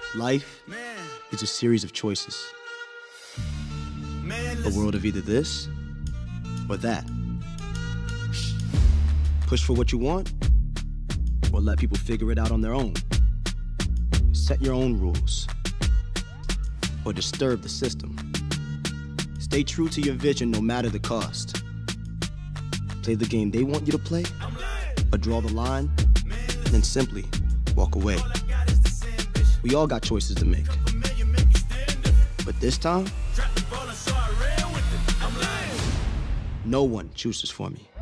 Life is a series of choices. A world of either this or that. Push for what you want, or let people figure it out on their own. Set your own rules, or disturb the system. Stay true to your vision no matter the cost. Play the game they want you to play, or draw the line, then simply walk away. We all got choices to make. But this time, no one chooses for me.